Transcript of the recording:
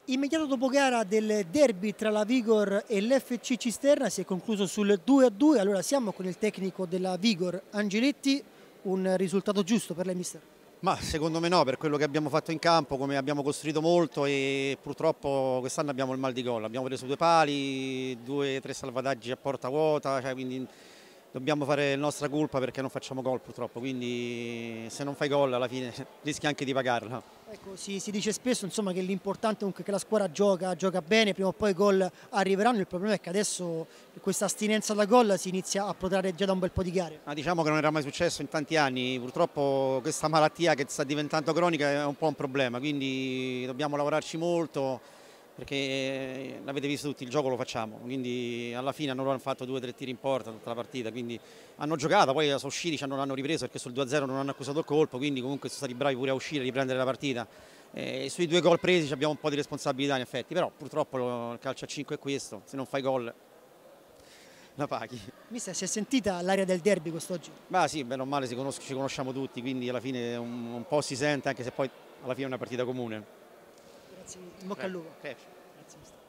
Immediato dopo gara del derby tra la Vigor e l'FC Cisterna si è concluso sul 2-2, allora siamo con il tecnico della Vigor, Angeletti, un risultato giusto per lei mister? Ma secondo me no, per quello che abbiamo fatto in campo, come abbiamo costruito molto e purtroppo quest'anno abbiamo il mal di gol, abbiamo preso 2 pali, 2 o 3 salvataggi a porta vuota, cioè quindi dobbiamo fare la nostra colpa perché non facciamo gol purtroppo, quindi se non fai gol alla fine rischi anche di pagarla. Ecco, si dice spesso insomma, che l'importante è comunque che la squadra gioca bene, prima o poi i gol arriveranno, il problema è che adesso questa astinenza da gol si inizia a protrarre già da un bel po' di gare. Ma diciamo che non era mai successo in tanti anni, purtroppo questa malattia che sta diventando cronica è un po' un problema, quindi dobbiamo lavorarci molto perché l'avete visto tutti, il gioco lo facciamo, quindi alla fine hanno fatto 2 o 3 tiri in porta tutta la partita, quindi hanno giocato, poi sono usciti, ci hanno ripreso perché sul 2-0 non hanno accusato il colpo, quindi comunque sono stati bravi pure a uscire, a riprendere la partita. Sui 2 gol presi abbiamo un po' di responsabilità in effetti, però purtroppo il calcio a 5 è questo, se non fai gol la paghi. Mister, si è sentita l'aria del derby quest'oggi? Ma sì, bene o male ci conosciamo tutti, quindi alla fine un po' si sente, anche se poi alla fine è una partita comune. Grazie, in bocca al lupo. Grazie. Grazie, mister.